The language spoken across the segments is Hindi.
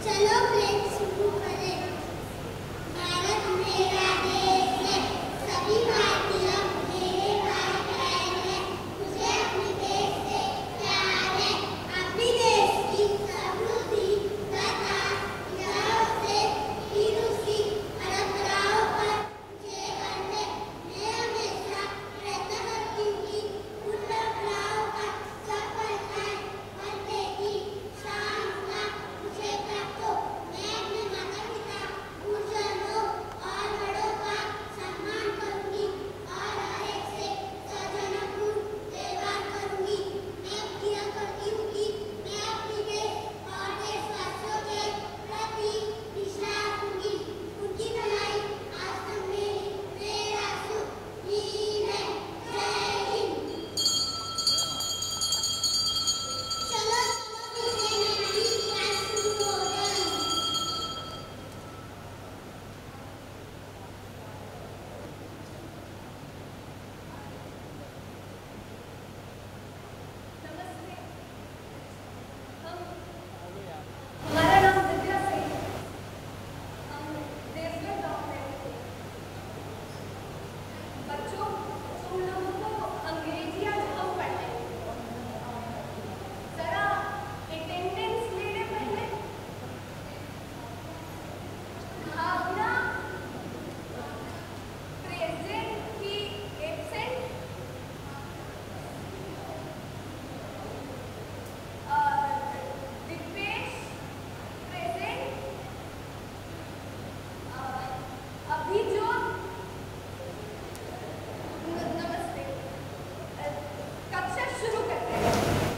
चलो प्लेन शुरू करें। भारत मेरा देश है, सभी भारतीय मेरे भाई बहन हैं। मुझे अपने देश से प्यार है। अपने देश की समृद्धि तथा इतिहास से फिर उसकी परंपराओं पर मुझे गर्व है। मैं हमेशा प्रयत्न करती हूँ कि उन परंपराओं का सब परिचय करने की क्षमता मुझे प्राप्त हो। मैं अपने माता पिता, गुरुजनों और बड़ों का सम्मान करूंगी और हर एक से सौजन्यपूर्ण व्यवहार करूंगी। मैं प्रतिज्ञा करती हूँ कि मैं अपने देश और देशवासियों के प्रति निष्ठा रखूंगी। उनकी भलाई आज तक मेरा सुख ही है। जय हिंद। चलो चलो मेरी क्लास शुरू हो गई। नमस्ते। हमारा नाम दिव्या सिंह है। हम देवगढ़ गाँव में रहते हैं। बच्चों, तुम लोगों को अंग्रेजी आज हम पढ़ाएंगे। जरा अटेंडेंस ले ले पहले। भावना प्रेजेंट की एब्सेंट। दीपेश प्रेजेंट। अभिजोत नमस्ते। कक्षा शुरू करते हैं।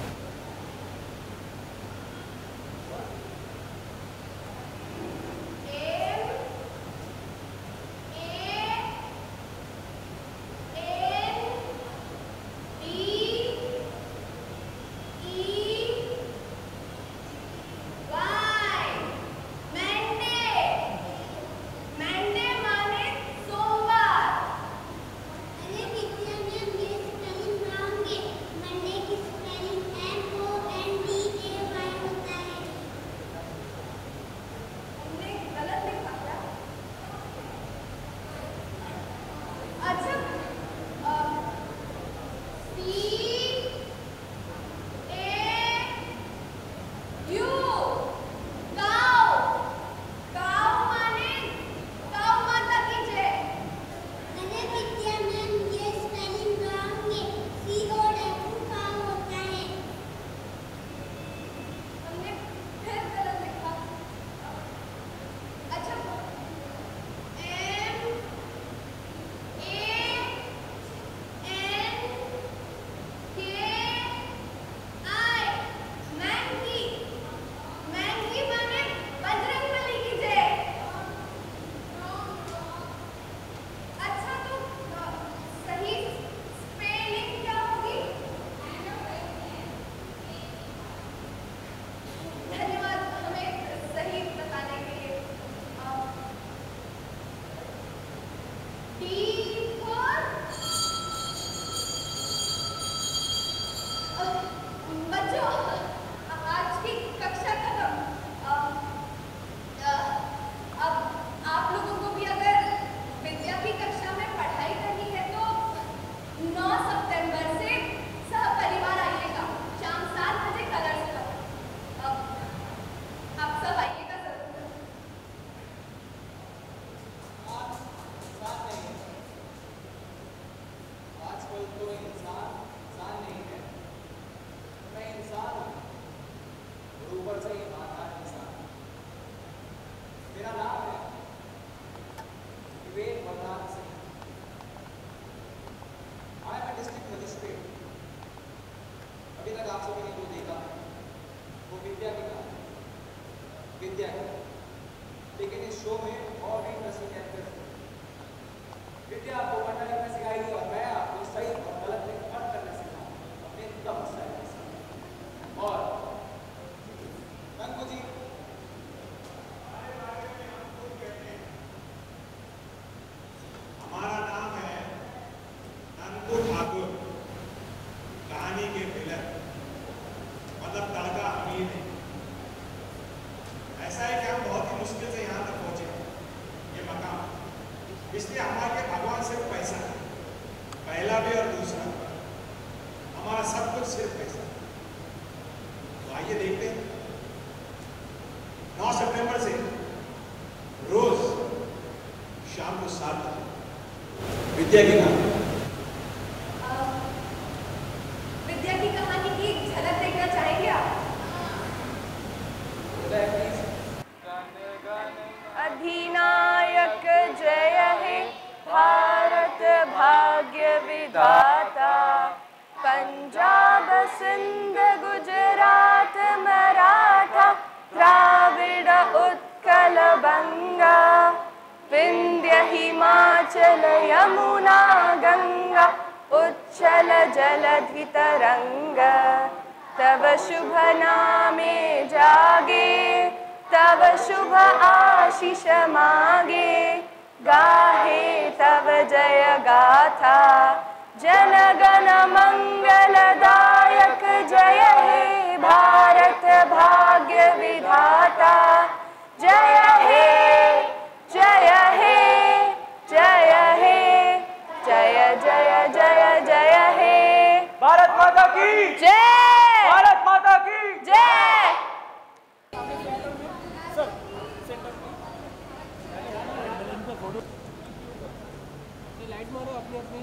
M A N D E Y. Monday. Monday माने सोमवार। अरे विद्या मैम, ये स्पेलिंग रॉन्ग है। मंडे की स्पेलिंग MONDAY होता है। हमने गलत लिखा क्या? अच्छा, CAU काऊ। काऊ माने काऊ माता की जय। अरे विद्या मैम, ये स्पेलिंग रॉन्ग है। COW काऊ होता है। हमने फिर गलत लिखा। अच्छा, MANKI मैंकी। मैंकी माने बजरंगबली की जय। अच्छा, तो सही स्पेलिंग क्या होगी? धन्यवाद हमें सही बताने के लिए। D4। बच्चों, आज की कक्षा खत्म। अब आप लोगों को भी अगर विद्या की कक्षा में पढ़ाई करनी है तो 9 सितंबर से सहपरिवार आइएगा। शाम 7 बजे कलर्स क्लब। अब आप सब आइएगा जरूर। आजकल तो इंसान नहीं है। मैं इंसान हूँ और ऊपर से ईमानदार इंसान। मेरा नाम है Vivek Vardaan Singh. I am district magistrate. अभी तक आप सबों ने जो देखा वो विद्या की कहानी, विद्या की। लेकिन इस शो में और भी इंटरेस्टिंग कैरेक्टर्स हैं। विद्या आपको पढ़ना लिखना सिखाएगी और मैं आपको सही और गलत में फर्क करना सिखाऊंगा अपने दम स्टाइल के साथ। और नंकू जी, हमारा नाम है नंदू ठाकुर। कहानी के विलन मतलब तड़का अमीर है। ऐसा है विद्या की कहानी। विद्या की कहानी की एक झलक देखना चाहेंगे आप? अधिनायक जय हे भारत भाग्य विधाता, पंजाब सिंध गुजरात मराठा द्राविड़ उत्कल बंगा, विंध्य हिमाचल यमुना गंगा उच्चल जलधि तरंग, तव शुभ नामे जागे तव शुभ आशीष मागे, गाहे तव जय गाथा जन गण मंगलदायक जय हे भारत भाग्य विधाता, जय हे जय हे जय हे जय जय जय जय हे। भारत माता की जय, भारत माता की जय। लाइट मारो अपनी अपनी।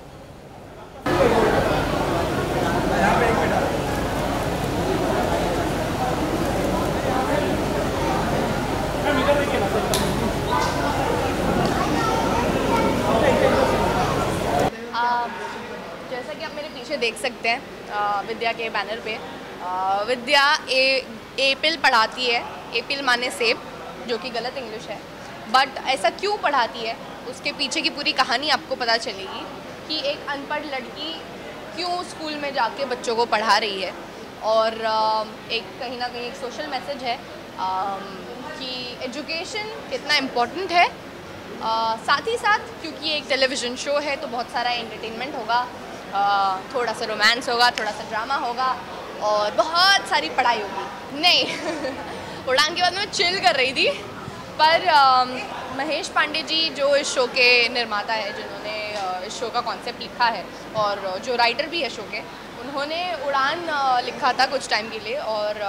जैसा कि आप मेरे पीछे देख सकते हैं विद्या के बैनर पे, विद्या एपिल पढ़ाती है। एपिल माने सेब, जो कि गलत इंग्लिश है, बट ऐसा क्यों पढ़ाती है उसके पीछे की पूरी कहानी आपको पता चलेगी कि एक अनपढ़ लड़की क्यों स्कूल में जाके बच्चों को पढ़ा रही है। और एक कहीं ना कहीं एक सोशल मैसेज है कि एजुकेशन कितना इम्पोर्टेंट है। साथ ही साथ क्योंकि एक टेलीविज़न शो है तो बहुत सारा एंटरटेनमेंट होगा, थोड़ा सा रोमांस होगा, थोड़ा सा ड्रामा होगा और बहुत सारी पढ़ाई होगी। नहीं उड़ान के बाद मैं चिल कर रही थी, पर महेश पांडे जी जो इस शो के निर्माता है, जिन्होंने इस शो का कॉन्सेप्ट लिखा है और जो राइटर भी है शो के, उन्होंने उड़ान लिखा था कुछ टाइम के लिए और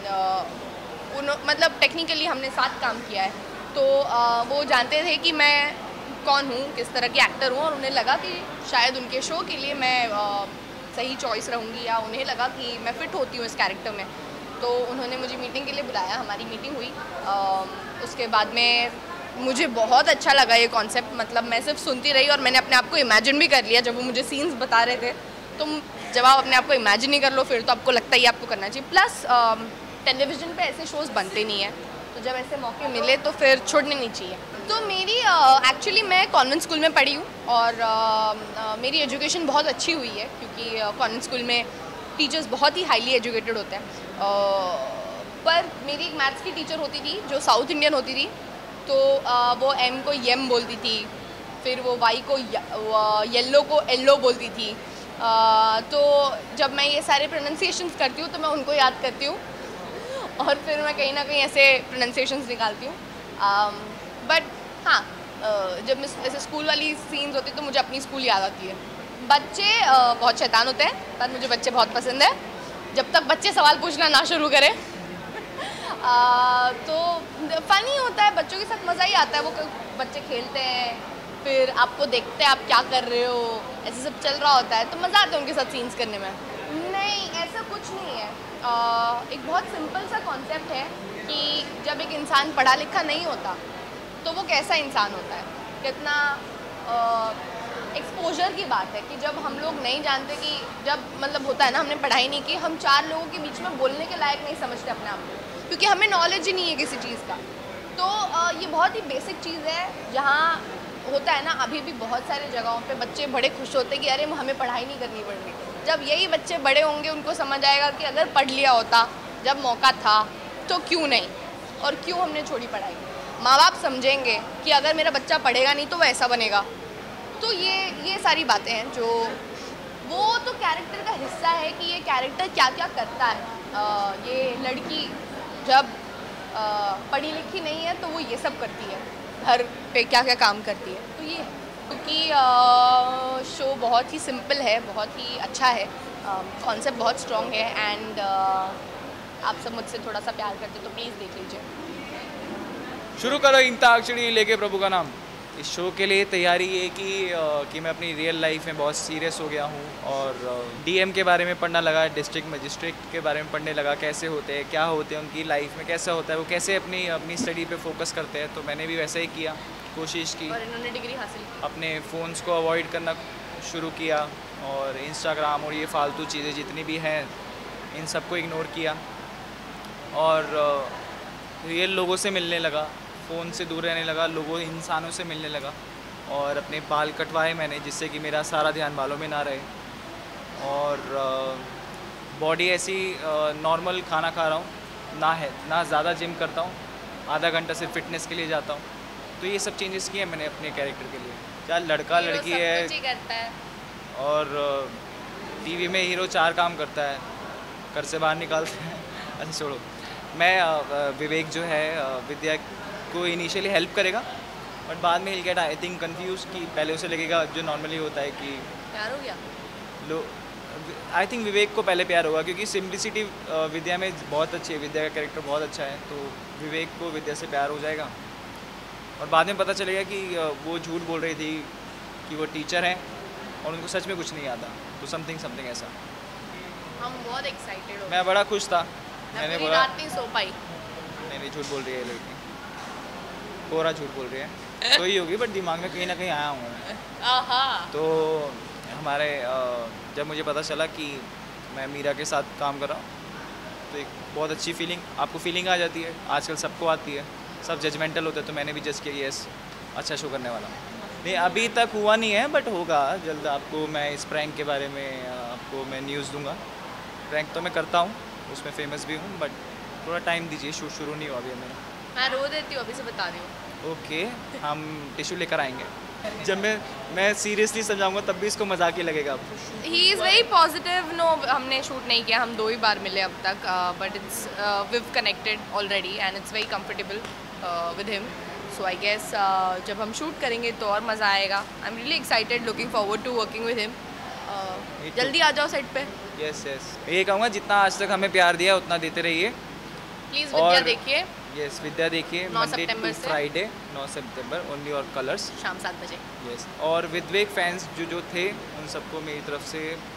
मतलब टेक्निकली हमने साथ काम किया है, तो वो जानते थे कि मैं कौन हूँ, किस तरह की एक्टर हूँ, और उन्हें लगा कि शायद उनके शो के लिए मैं सही चॉइस रहूँगी, या उन्हें लगा कि मैं फ़िट होती हूँ इस कैरेक्टर में। तो उन्होंने मुझे मीटिंग के लिए बुलाया, हमारी मीटिंग हुई। उसके बाद में मुझे बहुत अच्छा लगा ये कॉन्सेप्ट, मतलब मैं सिर्फ सुनती रही और मैंने अपने आप को इमेजिन भी कर लिया। जब वो मुझे सीन्स बता रहे थे, तो जब आप अपने आप को इमेजिन नहीं कर लो फिर तो आपको लगता ही आपको करना चाहिए। प्लस टेलीविज़न पे ऐसे शोज़ बनते नहीं हैं, तो जब ऐसे मौके मिले तो फिर छोड़ने नहीं चाहिए। तो मेरी एक्चुअली मैं कॉन्वेंट स्कूल में पढ़ी हूँ और मेरी एजुकेशन बहुत अच्छी हुई है, क्योंकि कॉन्वेंट स्कूल में टीचर्स बहुत ही हाईली एजुकेटेड होते हैं। पर मेरी एक मैथ्स की टीचर होती थी जो साउथ इंडियन होती थी, तो वो एम को यम बोलती थी, फिर वो वाई को येल्लो को एल्लो बोलती थी। तो जब मैं ये सारे प्रोनाउंसिएशंस करती हूँ तो मैं उनको याद करती हूँ और फिर मैं कहीं ना कहीं ऐसे प्रोनाउंसिएशंस निकालती हूँ। बट हाँ, जब ऐसे स्कूल वाली सीन्स होती तो मुझे अपनी स्कूल याद आती है। बच्चे बहुत शैतान होते हैं, पर मुझे बच्चे बहुत पसंद है, जब तक बच्चे सवाल पूछना ना शुरू करें। तो फ़नी होता है, बच्चों के साथ मज़ा ही आता है। वो बच्चे खेलते हैं, फिर आपको देखते हैं आप क्या कर रहे हो, ऐसे सब चल रहा होता है, तो मज़ा आता है उनके साथ सीन्स करने में। नहीं, ऐसा कुछ नहीं है। एक बहुत सिंपल सा कॉन्सेप्ट है कि जब एक इंसान पढ़ा लिखा नहीं होता तो वो कैसा इंसान होता है, कितना एक्सपोजर की बात है कि जब हम लोग नहीं जानते कि जब मतलब होता है ना, हमने पढ़ाई नहीं की, हम 4 लोगों के बीच में बोलने के लायक नहीं समझते अपने आप को, क्योंकि हमें नॉलेज ही नहीं है किसी चीज़ का। तो ये बहुत ही बेसिक चीज़ है, जहाँ होता है ना, अभी भी बहुत सारे जगहों पे बच्चे बड़े खुश होते हैं कि अरे हमें पढ़ाई नहीं करनी पड़ रही। जब यही बच्चे बड़े होंगे उनको समझ आएगा कि अगर पढ़ लिया होता जब मौका था तो क्यों नहीं, और क्यों हमने छोड़ी पढ़ाई। माँ बाप समझेंगे कि अगर मेरा बच्चा पढ़ेगा नहीं तो वह ऐसा बनेगा। तो ये सारी बातें हैं जो वो तो कैरेक्टर का हिस्सा है कि ये कैरेक्टर क्या क्या करता है। ये लड़की जब पढ़ी लिखी नहीं है तो वो ये सब करती है, घर पे क्या क्या काम करती है। तो ये क्योंकि शो बहुत ही सिंपल है, बहुत ही अच्छा है, कॉन्सेप्ट बहुत स्ट्रॉन्ग है, एंड आप सब मुझसे थोड़ा सा प्यार करते तो प्लीज़ देख लीजिए। शुरू करो इंताक्षरी लेके प्रभु का नाम। इस शो के लिए तैयारी ये कि मैं अपनी रियल लाइफ में बहुत सीरियस हो गया हूँ और डीएम के बारे में पढ़ना लगा, डिस्ट्रिक्ट मजिस्ट्रेट के बारे में पढ़ने लगा, कैसे होते हैं, क्या होते हैं, उनकी लाइफ में कैसा होता है, वो कैसे अपनी स्टडी पे फोकस करते हैं। तो मैंने भी वैसा ही किया, कोशिश की, और इन्होंने डिग्री हासिल की। अपने फ़ोन्स को अवॉइड करना शुरू किया और इंस्टाग्राम और ये फालतू चीज़ें जितनी भी हैं इन सबको इग्नोर किया और रियल लोगों से मिलने लगा, फ़ोन से दूर रहने लगा, लोगों इंसानों से मिलने लगा और अपने बाल कटवाए मैंने जिससे कि मेरा सारा ध्यान बालों में ना रहे और बॉडी ऐसी नॉर्मल खाना खा रहा हूँ, ना ज़्यादा जिम करता हूँ, आधा घंटा सिर्फ फिटनेस के लिए जाता हूँ। तो ये सब चेंजेस किए मैंने अपने कैरेक्टर के लिए। क्या लड़का लड़की सब है कुछ ही करता है। और टीवी में हीरो 4 काम करता है, घर से बाहर निकालते हैं। अच्छा छोड़ो, मैं विवेक जो है विद्या को इनिशियली हेल्प करेगा बट बाद में he'll get I think confuse कि पहले उसे लगेगा जो नॉर्मली होता है कि प्यार हो गया। आई थिंक विवेक को पहले प्यार होगा क्योंकि सिंप्लिसिटी विद्या में बहुत अच्छी है, विद्या का कैरेक्टर बहुत अच्छा है, तो विवेक को विद्या से प्यार हो जाएगा और बाद में पता चलेगा कि वो झूठ बोल रही थी कि वो टीचर हैं और उनको सच में कुछ नहीं आता, तो समथिंग ऐसा। हम बहुत एक्साइटेड हो। मैं बड़ा खुश था, मैं मैंने पूरी बोला रात नहीं सो पाई। नहीं झूठ बोल रही है लड़की, पूरा झूठ बोल रही है, तो ही होगी बट दिमाग में कहीं ना कहीं आया हूँ मैं। आहा। तो हमारे जब मुझे पता चला कि मैं मीरा के साथ काम कर रहा हूँ तो एक बहुत अच्छी फीलिंग, आपको फीलिंग आ जाती है, आजकल सबको आती है, सब जजमेंटल होते हैं, तो मैंने भी जज किया यस अच्छा शो करने वाला हूँ। नहीं अभी तक हुआ नहीं है बट होगा जल्द, आपको मैं इस प्रैंक के बारे में आपको मैं न्यूज़ दूंगा। प्रैंक तो मैं करता हूँ, उसमें फेमस भी हूँ बट थोड़ा टाइम दीजिए, शूट शुरू नहीं हुआ अभी मेरा। मैं रो देती हूँ, अभी से बता रही हूँ। ओके, हम टिश्यू लेकर आएंगे। जब मैं सीरियसली समझाऊंगा तब भी इसको मजाक ही लगेगा अब। He is very positive. No, हमने शूट नहीं किया, हम 2 ही बार मिले अब तक, but it's we've connected already and it's very comfortable with him. So I guess जब हम शूट करेंगे तो और मज़ा आएगा। I am really excited, looking forward to working with him. जल्दी आ जाओ सेट पे। यस ये कहूँगा जितना आज तक हमें प्यार दिया उतना देते रहिए। प्लीज़ विद्या देखिए। यस विद्या देखिए, 9 मंडे सितंबर टू से। फ्राइडे 9 सितंबर ओनली और कलर्स शाम 7 बजे। यस। और विवेक फैंस जो थे उन सबको मेरी तरफ से